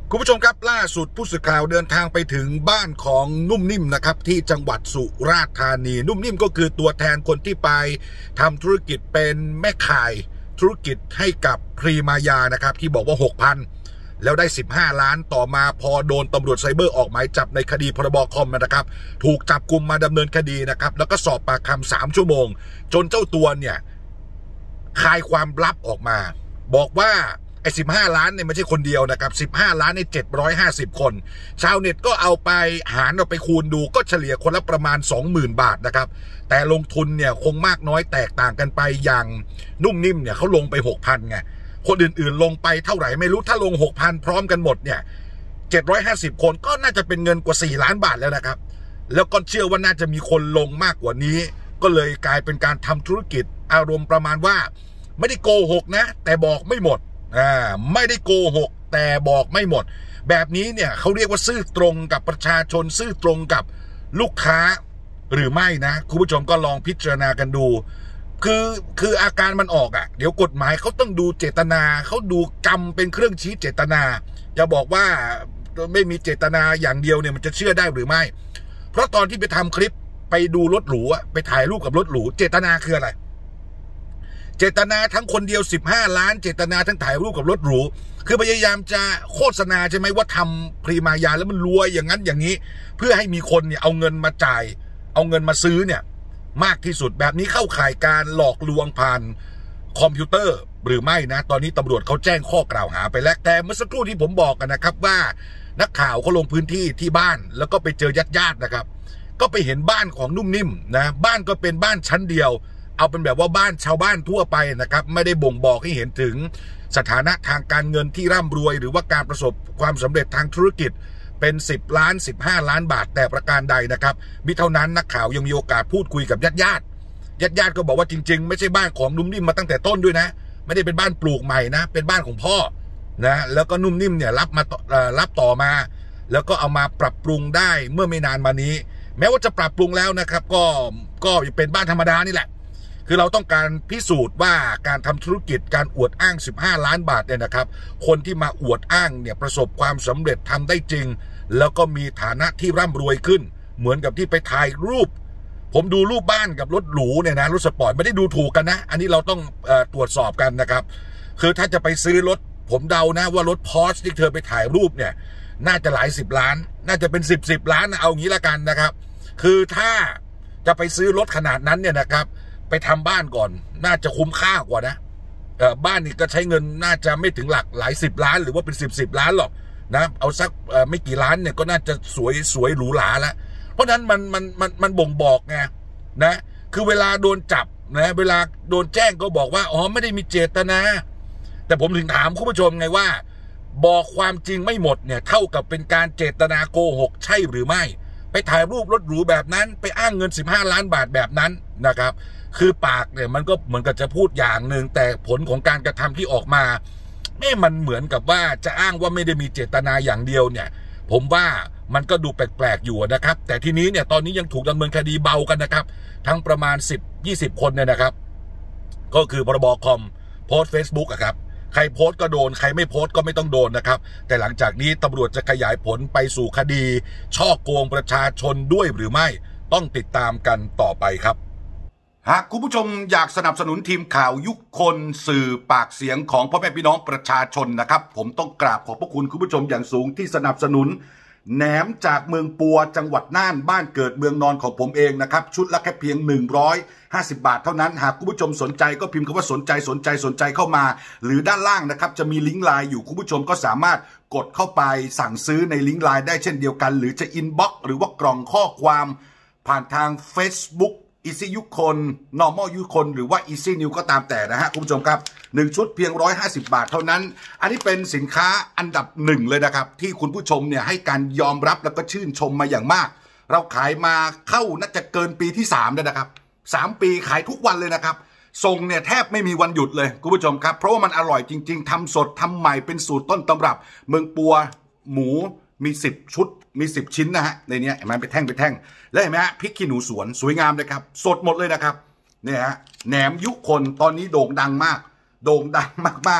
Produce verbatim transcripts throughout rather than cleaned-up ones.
คุณผู้ชมครับล่าสุดผู้สื่อข่าวเดินทางไปถึงบ้านของนุ่มนิ่มนะครับที่จังหวัดสุราษฎร์ธานีนุ่มนิ่มก็คือตัวแทนคนที่ไปทำธุรกิจเป็นแม่ข่ายธุรกิจให้กับพรีมายานะครับที่บอกว่า หกพัน แล้วได้สิบห้าล้านต่อมาพอโดนตำรวจไซเบอร์ออกหมายจับในคดีพรบคอมนะครับถูกจับกุมมาดำเนินคดีนะครับแล้วก็สอบปากคำสามชั่วโมงจนเจ้าตัวเนี่ยคลายความลับออกมาบอกว่าไอ้สิบห้าล้านเนี่ยไม่ใช่คนเดียวนะครับสิบห้าล้านในเจ็ดร้อยห้าสิบคนชาวเน็ตก็เอาไปหารเอาไปคูณดูก็เฉลี่ยคนละประมาณ สองหมื่น บาทนะครับแต่ลงทุนเนี่ยคงมากน้อยแตกต่างกันไปอย่างนุ่มนิ่มเนี่ยเขาลงไป หกพัน ไงคนอื่นๆลงไปเท่าไหร่ไม่รู้ถ้าลง หกพัน พร้อมกันหมดเนี่ยเจ็ดร้อยห้าสิบคนก็น่าจะเป็นเงินกว่าสี่ล้านบาทแล้วนะครับแล้วก็เชื่อว่าน่าจะมีคนลงมากกว่านี้ก็เลยกลายเป็นการทำธุรกิจอารมณ์ประมาณว่าไม่ได้โกหกนะแต่บอกไม่หมดอ่าไม่ได้โกหกแต่บอกไม่หมดแบบนี้เนี่ยเขาเรียกว่าซื่อตรงกับประชาชนซื่อตรงกับลูกค้าหรือไม่นะคุณผู้ชมก็ลองพิจารณากันดูคือคืออาการมันออกอ่ะเดี๋ยวกฎหมายเขาต้องดูเจตนาเขาดูกรรมเป็นเครื่องชี้เจตนาจะบอกว่าไม่มีเจตนาอย่างเดียวเนี่ยมันจะเชื่อได้หรือไม่เพราะตอนที่ไปทำคลิปไปดูรถหรูไปถ่ายรูปกับรถหรูเจตนาคืออะไรเจตนาทั้งคนเดียวสิบห้าล้านเจตนาทั้งถ่ายรูปกับรถหรูคือพยายามจะโฆษณาใช่ไหมว่าทำพรีมายาแล้วมันรวยอย่างนั้นอย่างนี้เพื่อให้มีคนเนี่ยเอาเงินมาจ่ายเอาเงินมาซื้อเนี่ยมากที่สุดแบบนี้เข้าข่ายการหลอกลวงผ่านคอมพิวเตอร์หรือไม่นะตอนนี้ตำรวจเขาแจ้งข้อกล่าวหาไปแล้วแต่เมื่อสักครู่ที่ผมบอกกันนะครับว่านักข่าวเขาลงพื้นที่ที่บ้านแล้วก็ไปเจอญาติญาตินะครับก็ไปเห็นบ้านของนุ่มนิ่มนะบ้านก็เป็นบ้านชั้นเดียวเอาเป็นแบบว่าบ้านชาวบ้านทั่วไปนะครับไม่ได้บ่งบอกให้เห็นถึงสถานะทางการเงินที่ร่ำรวยหรือว่าการประสบความสำเร็จทางธุรกิจเป็นสิบล้านสิบห้าล้านบาทแต่ประการใดนะครับมิเท่านั้นนักข่าวยังมีโอกาสพูดคุยกับญาติญาติญาติญาติก็บอกว่าจริงๆไม่ใช่บ้านของนุ่มนิ่มมาตั้งแต่ต้นด้วยนะไม่ได้เป็นบ้านปลูกใหม่นะเป็นบ้านของพ่อนะแล้วก็นุ่มนิ่มเนี่ยรับมารับต่อมาแล้วก็เอามาปรับปรุงได้เมื่อไม่นานมานี้แม้ว่าจะปรับปรุงแล้วนะครับก็ก็เป็นบ้านธรรมดานี่แหละคือเราต้องการพิสูจน์ว่าการทำธุรกิจการอวดอ้างสิบห้าล้านบาทเนี่ยนะครับคนที่มาอวดอ้างเนี่ยประสบความสำเร็จทำได้จริงแล้วก็มีฐานะที่ร่ำรวยขึ้นเหมือนกับที่ไปถ่ายรูปผมดูรูปบ้านกับรถหรูเนี่ยนะรถสปอร์ตไม่ได้ดูถูกกันนะอันนี้เราต้องเอ่อตรวจสอบกันนะครับคือถ้าจะไปซื้อรถผมเดานะว่ารถพอร์ชที่เธอไปถ่ายรูปเนี่ยน่าจะหลายสิบล้านน่าจะเป็นสิบสิบล้านนะเอางี้ละกันนะครับคือถ้าจะไปซื้อรถขนาดนั้นเนี่ยนะครับไปทำบ้านก่อนน่าจะคุ้มค่ากว่านะเอ่อบ้านนี่ก็ใช้เงินน่าจะไม่ถึงหลักหลายสิบล้านหรือว่าเป็นสิบสิบล้านหรอกนะเอาสักเอ่อไม่กี่ล้านเนี่ยก็น่าจะสวยสวยหรูหราแล้วเพราะนั้นมันมันมันมันบ่งบอกไงนะคือเวลาโดนจับนะเวลาโดนแจ้งก็บอกว่าอ๋อไม่ได้มีเจตนาแต่ผมถึงถามคุณผู้ชมไงว่าบอกความจริงไม่หมดเนี่ยเท่ากับเป็นการเจตนาโกหกใช่หรือไม่ไปถ่ายรูปรถหรูแบบนั้นไปอ้างเงินสิบห้าล้านบาทแบบนั้นนะครับคือปากเนี่ยมันก็เหมือนกับจะพูดอย่างหนึ่งแต่ผลของการกระทำที่ออกมาเอ๊ะมันเหมือนกับว่าจะอ้างว่าไม่ได้มีเจตนาอย่างเดียวเนี่ยผมว่ามันก็ดูแปลกๆอยู่นะครับแต่ทีนี้เนี่ยตอนนี้ยังถูกดำเนินคดีเบากันนะครับทั้งประมาณสิบ ยี่สิบคนเนี่ยนะครับก็คือพรบคอมโพสต์ Facebook อะครับใครโพสต์ก็โดนใครไม่โพสต์ก็ไม่ต้องโดนนะครับแต่หลังจากนี้ตำรวจจะขยายผลไปสู่คดีช่อโกงประชาชนด้วยหรือไม่ต้องติดตามกันต่อไปครับหากคุณผู้ชมอยากสนับสนุนทีมข่าวยุคคนสื่อปากเสียงของพ่อแม่พี่น้องประชาชนนะครับผมต้องกราบขอบพระคุณคุณผู้ชมอย่างสูงที่สนับสนุนแหนมจากเมืองปัวจังหวัดน่านบ้านเกิดเมืองนอนของผมเองนะครับชุดละแค่เพียงหนึ่งร้อยห้าสิบบาทเท่านั้นหากคุณผู้ชมสนใจก็พิมพ์คำว่าสนใจสนใจสนใจเข้ามาหรือด้านล่างนะครับจะมีลิงก์ไลน์อยู่คุณผู้ชมก็สามารถกดเข้าไปสั่งซื้อในลิงก์ไลน์ได้เช่นเดียวกันหรือจะอินบ็อกซ์หรือว่ากล่องข้อความผ่านทาง Facebook Easy ยุคคน Normal ยุคคนหรือว่า Easy New ก็ตามแต่นะฮะคุณผู้ชมครับหนึ่งชุดเพียงหนึ่งร้อยห้าสิบบาทเท่านั้นอันนี้เป็นสินค้าอันดับหนึ่งเลยนะครับที่คุณผู้ชมเนี่ยให้การยอมรับแล้วก็ชื่นชมมาอย่างมากเราขายมาเข้าน่าจะเกินปีที่สามแล้วนะครับสามปีขายทุกวันเลยนะครับส่งเนี่ยแทบไม่มีวันหยุดเลยคุณผู้ชมครับเพราะว่ามันอร่อยจริงๆทำสดทำใหม่เป็นสูตรต้นตำรับเมืองปัวหมูมีสิบชุดมีสิบชิ้นนะฮะในนี้เห็นไหมเป็นแท่งเป็นแท่งแล้วเห็นไหมฮะพริกขี้หนูสวนสวยงามเลยครับสดหมดเลยนะครับเนี่ยฮะแหนมยุคนตอนนี้โด่งดังมากโด่งดังมากๆ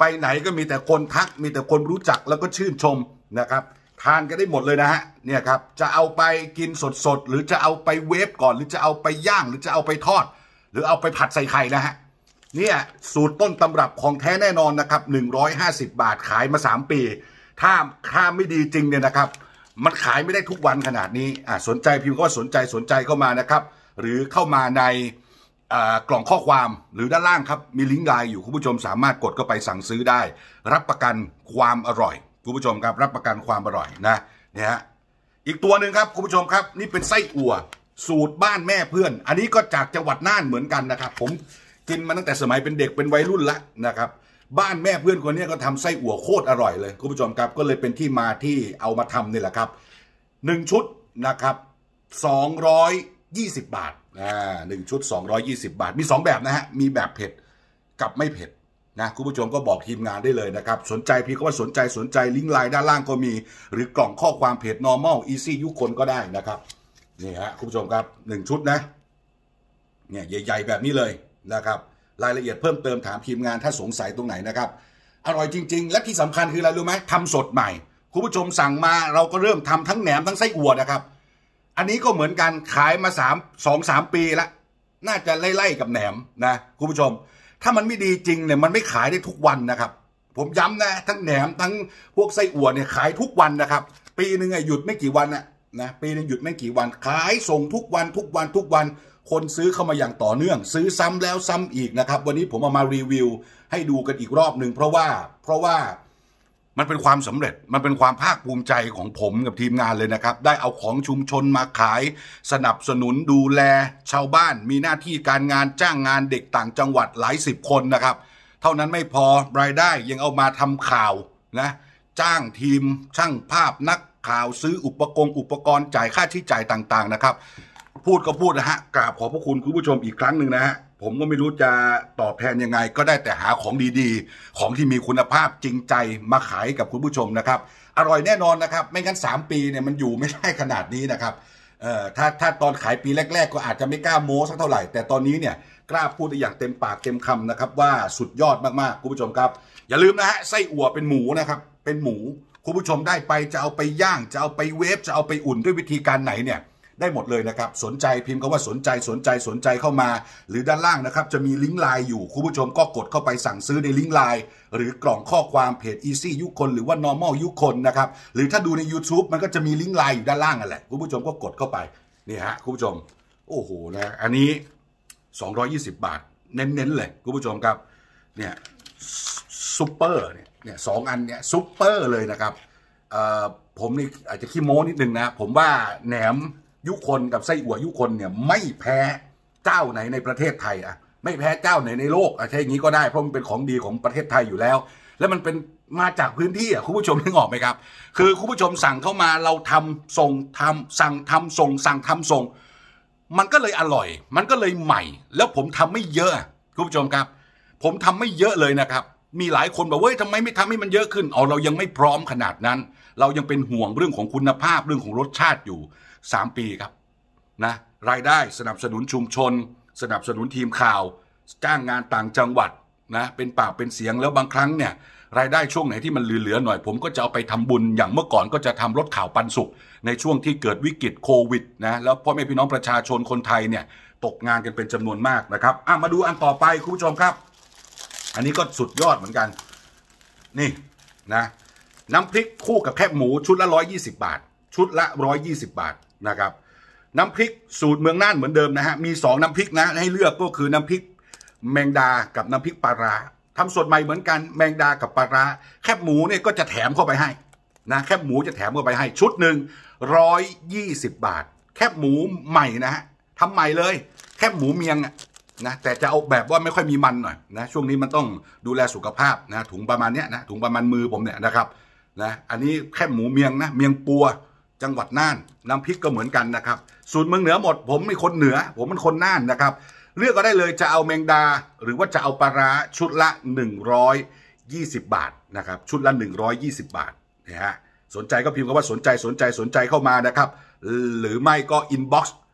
ไปไหนก็มีแต่คนทักมีแต่คนรู้จักแล้วก็ชื่นชมนะครับทานกันได้หมดเลยนะฮะเนี่ยครับจะเอาไปกินสดๆหรือจะเอาไปเวฟก่อนหรือจะเอาไปย่างหรือจะเอาไปทอดหรือเอาไปผัดใส่ไข่นะฮะเนี่ยสูตรต้นตำรับของแท้แน่นอนนะครับหนึ่งร้อยห้าสิบบาทขายมาสามปีถ้าถ้าไม่ดีจริงเนี่ยนะครับมันขายไม่ได้ทุกวันขนาดนี้อ่าสนใจพิมพ์ก็สนใจสนใจเข้ามานะครับหรือเข้ามาในกล่องข้อความหรือด้านล่างครับมีลิงก์ไลน์อยู่คุณผู้ชมสามารถกดเข้าไปสั่งซื้อได้รับประกันความอร่อยคุณผู้ชมครับรับประกันความอร่อยนะเนี่ยฮะอีกตัวหนึ่งครับคุณผู้ชมครับนี่เป็นไส้อั่วสูตรบ้านแม่เพื่อนอันนี้ก็จากจังหวัดน่านเหมือนกันนะครับผมกินมาตั้งแต่สมัยเป็นเด็กเป็นวัยรุ่นละนะครับบ้านแม่เพื่อนคนนี้ก็ทำไส้อั่วโคตรอร่อยเลยคุณผู้ชมครับก็เลยเป็นที่มาที่เอามาทำนี่แหละครับหนึ่งชุดนะครับสองร้อยยี่สิบบาทอ่าหนึ่งชุดสองร้อยยี่สิบบาทมีสองแบบนะฮะมีแบบเผ็ดกับไม่เผ็ดนะคุณผู้ชมก็บอกทีมงานได้เลยนะครับสนใจพี่ก็ว่าสนใจสนใจลิงก์ไลน์ด้านล่างก็มีหรือกล่องข้อความเพจ normal easy ยุคนก็ได้นะครับนี่ฮะคุณผู้ชมครับหนึ่งชุดนะเนี่ยใหญ่ๆแบบนี้เลยนะครับรายละเอียดเพิ่มเติมถามทีมงานถ้าสงสัยตรงไหนนะครับอร่อยจริงๆและที่สำคัญคืออะไรรู้ไหมทำสดใหม่คุณผู้ชมสั่งมาเราก็เริ่มทำทั้งแหนมทั้งไส้อั่วนะครับอันนี้ก็เหมือนกันขายมาสามสองสามปีละน่าจะไล่ๆกับแหนมนะคุณผู้ชมถ้ามันไม่ดีจริงเนี่ยมันไม่ขายได้ทุกวันนะครับผมย้ำนะทั้งแหนมทั้งพวกไส้อั่วเนี่ยขายทุกวันนะครับปีหนึ่งหยุดไม่กี่วันนะนะปีหนึ่งหยุดไม่กี่วันขายส่งทุกวันทุกวันทุกวันคนซื้อเข้ามาอย่างต่อเนื่องซื้อซ้ำแล้วซ้ำอีกนะครับวันนี้ผมเอามารีวิวให้ดูกันอีกรอบหนึ่งเพราะว่าเพราะว่ามันเป็นความสำเร็จมันเป็นความภาคภูมิใจของผมกับทีมงานเลยนะครับได้เอาของชุมชนมาขายสนับสนุนดูแลชาวบ้านมีหน้าที่การงานจ้างงานเด็กต่างจังหวัดหลายสิบคนนะครับเท่านั้นไม่พอรายได้ยังเอามาทำข่าวนะจ้างทีมช่างภาพนักข่าวซื้ออุปกรณ์อุปกรณ์จ่ายค่าใช้จ่ายต่างๆนะครับพูดก็พูดนะฮะกราบขอบพระคุณคุณผู้ชมอีกครั้งหนึ่งนะฮะผมก็ไม่รู้จะตอบแทนยังไงก็ได้แต่หาของดีๆของที่มีคุณภาพจริงใจมาขายกับคุณผู้ชมนะครับอร่อยแน่นอนนะครับไม่งั้นสามปีเนี่ยมันอยู่ไม่ได้ขนาดนี้นะครับเอ่อถ้าถ้าตอนขายปีแรกๆก็อาจจะไม่กล้าโม้สักเท่าไหร่แต่ตอนนี้เนี่ยกล้าพูดได้อย่างเต็มปากเต็มคำนะครับว่าสุดยอดมากๆคุณผู้ชมครับอย่าลืมนะฮะไส้อั่วเป็นหมูนะครับเป็นหมูคุณผู้ชมได้ไปจะเอาไปย่างจะเอาไปเวฟจะเอาไปอุ่นด้วยวิธีการไหนเนี่ยได้หมดเลยนะครับสนใจพิมพ์คำว่าสนใจสนใจสนใจเข้ามาหรือด้านล่างนะครับจะมีลิงก์ไลน์อยู่คุณผู้ชมก็กดเข้าไปสั่งซื้อในลิงก์ไลน์หรือกล่องข้อความเพจ Easy ยุคนหรือว่า Normal ยุคนนะครับหรือถ้าดูใน YouTube มันก็จะมีลิงก์ไลน์อยู่ด้านล่างนั่นแหละคุณผู้ชมก็กดเข้าไปนี่ฮะคุณผู้ชมโอ้โหนะอันนี้สองร้อยยี่สิบบาทเน้นๆเลยคุณผู้ชมครับเนี่ยซุปเปอร์เนี่ยเนี่ยสองอันเนี่ยซุปเปอร์เลยนะครับเอ่อผมนี่อาจจะขี้โม้นิดนึงนะผมว่าแหนมยุคนกับไส้อั่วยุคนเนี่ยไม่แพ้เจ้าไหนในประเทศไทยอะไม่แพ้เจ้าไหนในโลกอะใช่อย่างนี้ก็ได้เพราะมันเป็นของดีของประเทศไทยอยู่แล้วแล้วมันเป็นมาจากพื้นที่อะคุณผู้ชมนึกออกไหมครับคือคุณผู้ชมสั่งเข้ามาเราทำส่งทำสั่งทำส่งสั่งทำส่งมันก็เลยอร่อยมันก็เลยใหม่แล้วผมทำไม่เยอะคุณผู้ชมครับผมทำไม่เยอะเลยนะครับมีหลายคนบอกว่าเฮ้ยทำไมไม่ทำให้มันเยอะขึ้นอ๋อเรายังไม่พร้อมขนาดนั้นเรายังเป็นห่วงเรื่องของคุณภาพเรื่องของรสชาติอยู่สามปีครับนะรายได้สนับสนุนชุมชนสนับสนุนทีมข่าวจ้างงานต่างจังหวัดนะเป็นปากเป็นเสียงแล้วบางครั้งเนี่ยรายได้ช่วงไหนที่มันเหลือๆหน่อยผมก็จะเอาไปทำบุญอย่างเมื่อก่อนก็จะทำรถข่าวปันสุขในช่วงที่เกิดวิกฤตโควิดนะแล้วพ่อแม่พี่น้องประชาชนคนไทยเนี่ยตกงานกันเป็นจำนวนมากนะครับอ่ะมาดูอันต่อไปคุณผู้ชมครับอันนี้ก็สุดยอดเหมือนกันนี่นะน้ำพริกคู่กับแคบหมูชุดละร้อยยี่สิบบาทชุดละร้อยยี่สิบบาทนะครับน้ำพริกสูตรเมืองน่านเหมือนเดิมนะฮะมีสองน้ำพริกนะให้เลือกก็คือน้ำพริกแมงดากับน้ำพริกปลาร้าทำสดใหม่เหมือนกันแมงดากับปลาร้าแคบหมูเนี่ยก็จะแถมเข้าไปให้นะแคบหมูจะแถมเข้าไปให้ชุดหนึ่งร้อยยี่สิบบาทแคบหมูใหม่นะฮะทำใหม่เลยแคบหมูเมียงนะแต่จะเอาแบบว่าไม่ค่อยมีมันหน่อยนะช่วงนี้มันต้องดูแลสุขภาพนะถุงประมาณเนี้ยนะถุงประมาณมือผมเนี่ยนะครับนะอันนี้แคบหมูเมียงนะเมียงปัวจังหวัดน่านน้ำพริกก็เหมือนกันนะครับสูตรเมืองเหนือหมดผมเป็นคนเหนือผมเป็นคนน่านนะครับเลือกก็ได้เลยจะเอาแมงดาหรือว่าจะเอาปลาร้าชุดละหนึ่งร้อยยี่สิบบาทนะครับชุดละหนึ่งร้อยยี่สิบบาทนะฮะสนใจก็พิมพ์คำว่าสนใจสนใจสนใจเข้ามานะครับหรือไม่ก็อินบ็อกซ์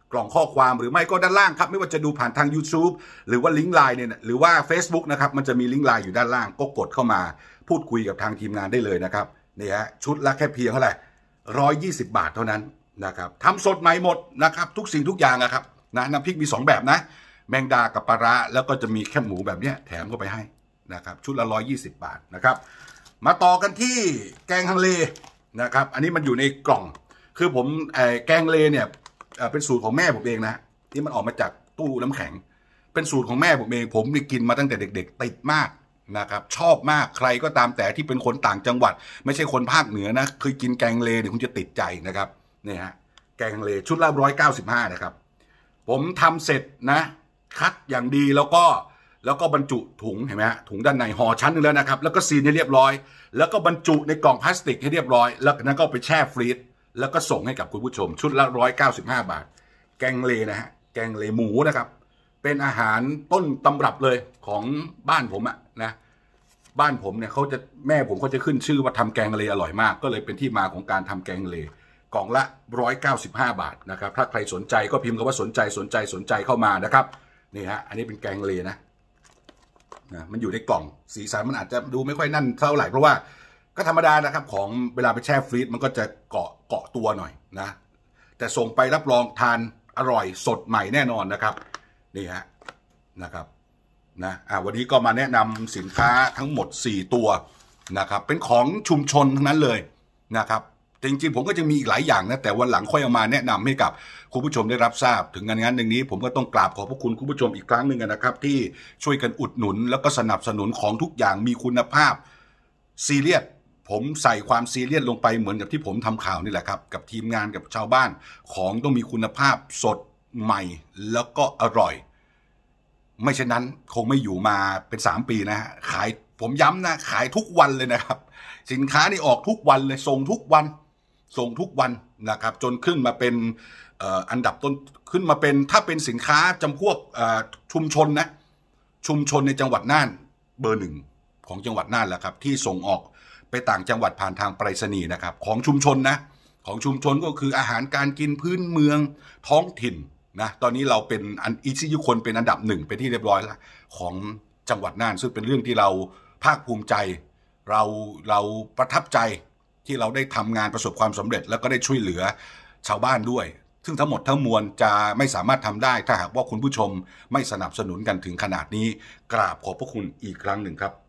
กล่องข้อความหรือไม่ก็ด้านล่างครับไม่ว่าจะดูผ่านทาง YouTube หรือว่าลิงก์ไลน์เนี่ยหรือว่า Facebook นะครับมันจะมีลิงก์ไลน์อยู่ด้านล่างก็กดเข้ามาพูดคุยกับทางทีมงานได้เลยนะครับนี่ฮะชุดละแค่เพียงเท่าไหร่ร้อยยี่สิบบาทเท่านั้นนะครับทำสดใหม่หมดนะครับทุกสิ่งทุกอย่างนะครับนะน้ำพริกมีสองแบบนะแมงดากับปลาร้าแล้วก็จะมีแคบหมูแบบนี้แถมเข้าไปให้นะครับชุดละร้อยยี่สิบบาทนะครับมาต่อกันที่แกงฮังเลนะครับอันนี้มันอยู่ในกล่องคือผมแกงเลเนี่ยเป็นสูตรของแม่ผมเองนะที่มันออกมาจากตู้น้ำแข็งเป็นสูตรของแม่ผมเองผมได้กินมาตั้งแต่เด็กๆติดมากนะครับชอบมากใครก็ตามแต่ที่เป็นคนต่างจังหวัดไม่ใช่คนภาคเหนือนะเคยกินแกงเลเนี่ยคุณจะติดใจนะครับนี่ฮะแกงเลชุดละร้อยเก้าสิบห้านะครับผมทำเสร็จนะคัดอย่างดีแล้วก็แล้วก็บรรจุถุงเห็นไหมฮะถุงด้านในห่อชั้นนึงแล้วนะครับแล้วก็ซีนให้เรียบร้อยแล้วก็บรรจุในกล่องพลาสติกให้เรียบร้อยแล้วนั้นก็ไปแช่ฟรีซแล้วก็ส่งให้กับคุณผู้ชมชุดละร้อยเก้าสิบห้าบาทแกงเลนะฮะแกงเลหมูนะครับเป็นอาหารต้นตำรับเลยของบ้านผมอะนะบ้านผมเนี่ยเขาจะแม่ผมเขาจะขึ้นชื่อว่าทำแกงเลอร่อยมากก็เลยเป็นที่มาของการทำแกงเลกล่องละร้อยเก้าสิบห้าบาทนะครับถ้าใครสนใจก็พิมพ์คำว่าสนใจสนใจสนใจเข้ามานะครับนี่ฮะอันนี้เป็นแกงเลนะนะมันอยู่ในกล่องสีสันมันอาจจะดูไม่ค่อยนั่นเท่าไหร่เพราะว่าก็ธรรมดานะครับของเวลาไปแช่ฟรีซมันก็จะเกาะเกาะตัวหน่อยนะแต่ส่งไปรับรองทานอร่อยสดใหม่แน่นอนนะครับนี่ฮะนะครับนะอ่าวันนี้ก็มาแนะนำสินค้าทั้งหมดสี่ตัวนะครับเป็นของชุมชนทั้งนั้นเลยนะครับจริงๆผมก็จะมีอีกหลายอย่างนะแต่วันหลังค่อยเอามาแนะนำให้กับคุณผู้ชมได้รับทราบถึงงานงานหนึ่งนี้ผมก็ต้องกราบขอบพระคุณคุณผู้ชมอีกครั้งหนึ่งนะครับที่ช่วยกันอุดหนุนแล้วก็สนับสนุนของทุกอย่างมีคุณภาพซีเรียสผมใส่ความซีเรียสลงไปเหมือนกับที่ผมทำข่าวนี่แหละครับกับทีมงานกับชาวบ้านของต้องมีคุณภาพสดใหม่แล้วก็อร่อยไม่เช่นนั้นคงไม่อยู่มาเป็นสามปีนะฮะขายผมย้ำนะขายทุกวันเลยนะครับสินค้านี่ออกทุกวันเลยส่งทุกวันส่งทุกวันนะครับจนขึ้นมาเป็นอันดับต้นขึ้นมาเป็นถ้าเป็นสินค้าจำพวกชุมชนนะชุมชนในจังหวัดน่านเบอร์หนึ่งของจังหวัดน่านแหละครับที่ส่งออกไปต่างจังหวัดผ่านทางไปรษณีย์นะครับของชุมชนนะของชุมชนก็คืออาหารการกินพื้นเมืองท้องถิ่นนะตอนนี้เราเป็นอันอีซี่ยุคนเป็นอันดับหนึ่งเป็นที่เรียบร้อยแล้วของจังหวัดน่านซึ่งเป็นเรื่องที่เราภาคภูมิใจเราเราประทับใจที่เราได้ทำงานประสบความสำเร็จแล้วก็ได้ช่วยเหลือชาวบ้านด้วยซึ่งทั้งหมดทั้งมวลจะไม่สามารถทำได้ถ้าหากว่าคุณผู้ชมไม่สนับสนุนกันถึงขนาดนี้กราบขอบพระคุณอีกครั้งหนึ่งครับ